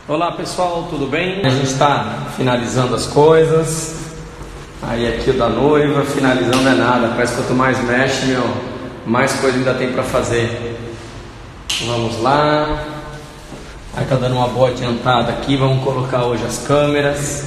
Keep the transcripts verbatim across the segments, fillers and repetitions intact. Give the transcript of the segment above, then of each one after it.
Olá pessoal, tudo bem? A gente está finalizando as coisas. Aí aqui o da noiva, finalizando não é nada. Parece que quanto mais mexe, meu, mais coisa ainda tem para fazer. Vamos lá. Aí tá dando uma boa adiantada aqui. Vamos colocar hoje as câmeras.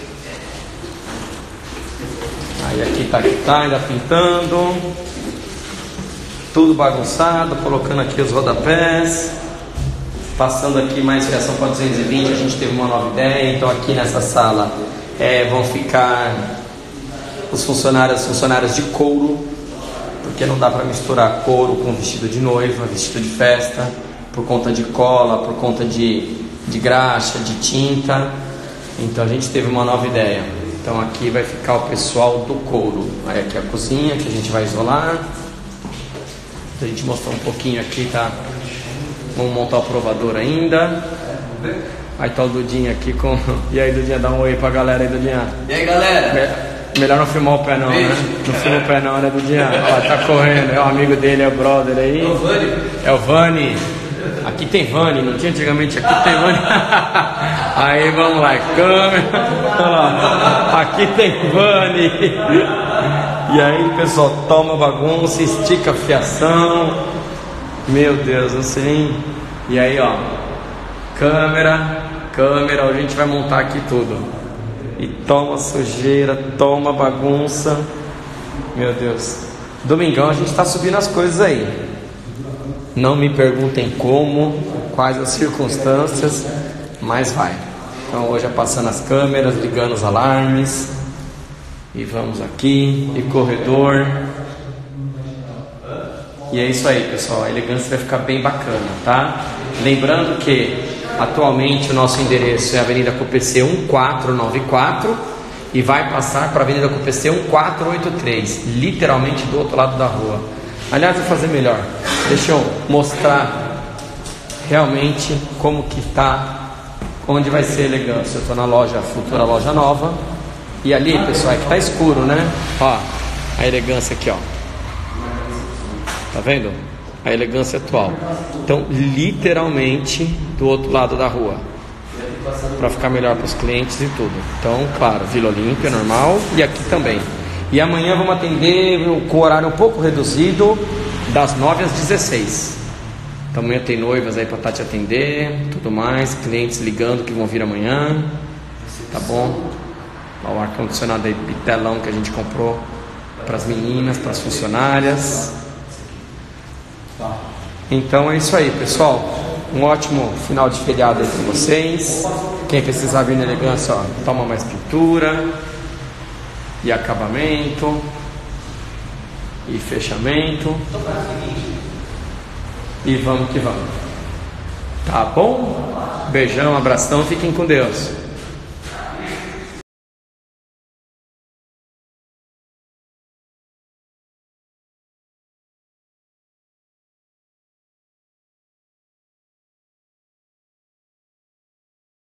Aí aqui tá que tá, ainda pintando. Tudo bagunçado, colocando aqui os rodapés. Passando aqui mais fiação para duzentos e vinte, a gente teve uma nova ideia. Então aqui nessa sala é, vão ficar os funcionários, funcionários de couro, porque não dá para misturar couro com vestido de noiva, vestido de festa, por conta de cola, por conta de, de graxa, de tinta. Então a gente teve uma nova ideia. Então aqui vai ficar o pessoal do couro. Aí aqui a cozinha que a gente vai isolar. A gente mostrou um pouquinho aqui, tá? Vamos montar o provador ainda. Aí tá o Dudinha aqui com... E aí, Dudinha, dá um oi pra galera aí, Dudinha. E aí, galera? Me... Melhor não filmar o pé não, Beijo. né? Não filma o pé não, né, Dudinha? Ó, tá correndo, é o amigo dele, é o brother aí. É o Vani. É o Vani. Aqui tem Vani, não tinha antigamente, aqui tem Vani. Aí, vamos lá, câmera. Olha lá. Aqui tem Vani. E aí, pessoal, toma bagunça, estica a fiação. Meu Deus, não sei nem. E aí, ó, câmera, câmera, a gente vai montar aqui tudo. E toma sujeira, toma bagunça. Meu Deus. Domingão a gente tá subindo as coisas aí. Não me perguntem como, quais as circunstâncias, mas vai. Então hoje é passando as câmeras, ligando os alarmes. E vamos aqui, e corredor. E é isso aí, pessoal, a elegância vai ficar bem bacana, tá? Lembrando que atualmente o nosso endereço é a Avenida C U P C um quatro nove quatro e vai passar para a Avenida C U P C um quatro oito três, literalmente do outro lado da rua. Aliás, vou fazer melhor, deixa eu mostrar realmente como que tá, onde vai ser a elegância. Eu estou na loja, futura loja nova. E ali, pessoal, é que tá escuro, né? Ó, a elegância aqui, ó. Tá vendo? A elegância atual. Então, literalmente do outro lado da rua, para ficar melhor para os clientes e tudo. Então, claro, Vila Olímpia normal e aqui também. E amanhã vamos atender com o horário um pouco reduzido, das nove às dezesseis. Então amanhã tem noivas aí para estar te atender, tudo mais, clientes ligando que vão vir amanhã. Tá bom? O ar condicionado aí, bitelão que a gente comprou para as meninas, para as funcionárias. Então é isso aí, pessoal. Um ótimo final de feriado aí para vocês. Quem precisar vir na elegância, ó, toma mais pintura e acabamento e fechamento. E vamos que vamos. Tá bom? Beijão, abração, fiquem com Deus.